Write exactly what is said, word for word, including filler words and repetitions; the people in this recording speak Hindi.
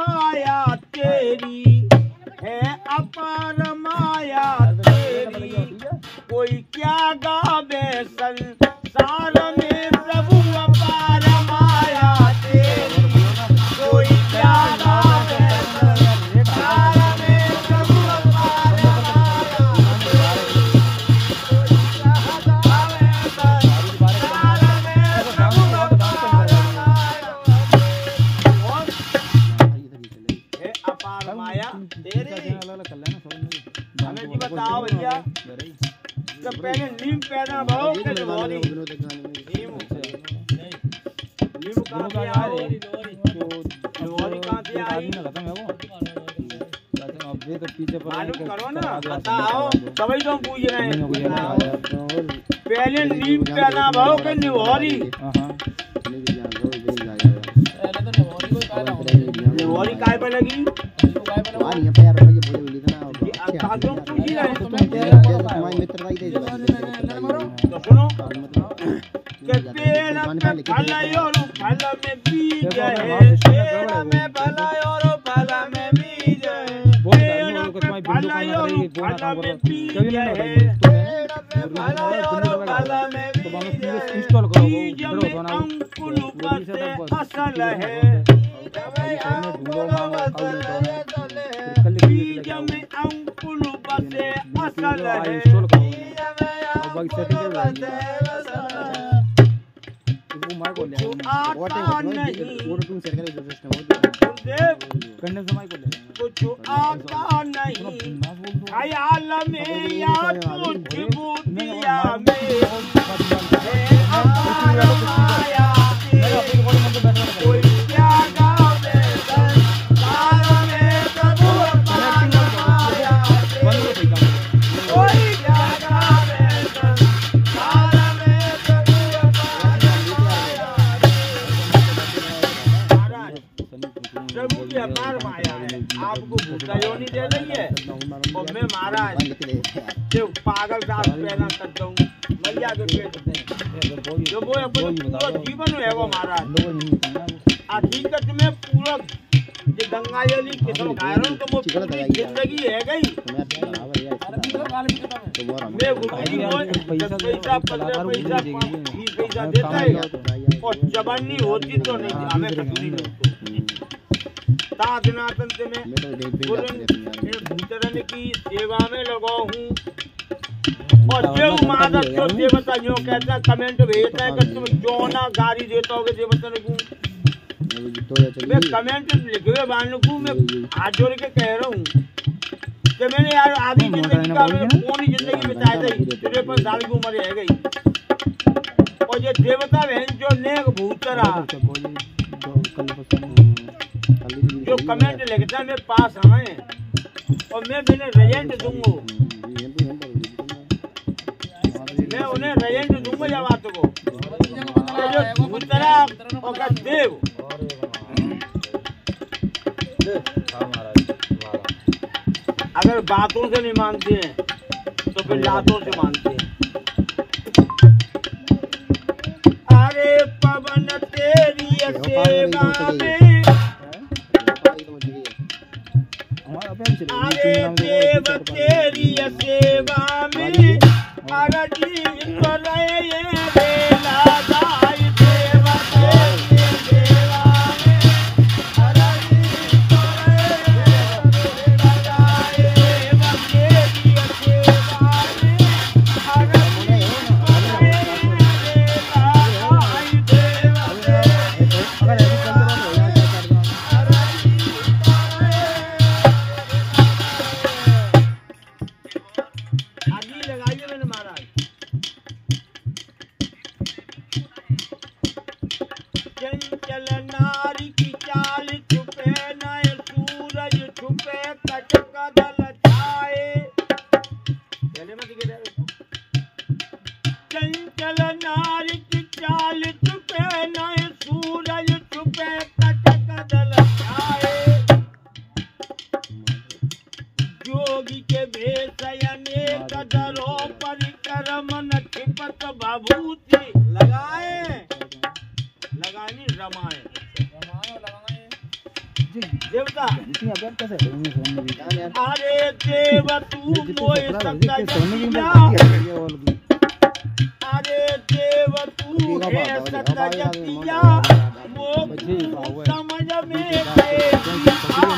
माया तेरी है अपार माया तेरी, कोई क्या गावे संसार में प्रभु अपार माया तेरी, कोई क्या गावे संसार में प्रभु अपार माया तेरी, कोई क्या गावे संसार में प्रभु अपार माया तेरी, है अपार माया तेरी। हमें जी बताओ भैया, जब पहले नीम पैदा भाव के लोरी नीम नीम कहाँ से आए, लोरी कहाँ से आई, मालूम करो ना, बताओ सभी तो पूछ रहे हैं। पहले नीम पैदा भाव के निवोरी, निवोरी काय पे लगी, तो सुनो के पेड़ में फल और फल में बीज है, पेड़ में फल और फल में बीज है, पेड़ में फल और फल में बीज है, पेड़ में फल और फल में बीज है, बीज में अंकुर बसे असल है, बीज में अंकुर बसे असल है, आता नहीं कुछ आता नहीं ख्याल में या कुछ बुद्धिया में, माया कोई क्या गावे संसार में प्रभु अपार माया, कोई क्या गावे संसार में प्रभु अपार माया, प्रभु की अपार माया है। आपको भूखा योनि दे रही है और मैं महाराज जो पागल दास पैदा करता हूँ मैया के पेट में, जो वो अपने पूरा जीवन है वो महाराज हकीकत में पूरा ये गंगा जली किस्म कारण तो वो पूरी जिंदगी है गई। मैं पैसा पंद्रह पैसा बीस पैसा देता है और जवानी होती तो नहीं हमें कसूरी नहीं। साधनातन से मैं भूतरन की सेवा में लगा हूँ और देव माधव जो देवता जो कहता कमेंट भेजता है कि तुम जो ना गाड़ी देता होगे देवता को, मैं कमेंट लिखे हुए बांध को मैं हाथ जोड़ के कह रहा हूँ कि मैंने यार आधी जिंदगी का पूरी जिंदगी बिताई थी, तिरपन साल की उम्र है गई और ये देवता बहन जो नेक भूतरा जो कमेंट लिखता है मेरे पास आए और मैं मैंने रिजल्ट दूंगा, मैं उन्हें रिजल्ट दूंगा जब बात को जो भूतरा और देव अगर बातों से नहीं मानते हैं तो फिर लातों से मानते हैं। अरे पवन तेरी सेवा में, अरे देव तेरी सेवा में, अरे जीव रहे बेला दाई देव तेरी सेवा में, अरे जीव रहे बेला दाई देव तेरी सेवा में, अरे जीव रहे बेला दाई देव तेरी सेवा में, अरे आगे लगाइए मैंने महाराज देवता इतनी अगर कैसे होंगे सोने की अरे देव तू मोए सत्ता जतिया अरे देव तू है सत्ता जतिया वो समझ में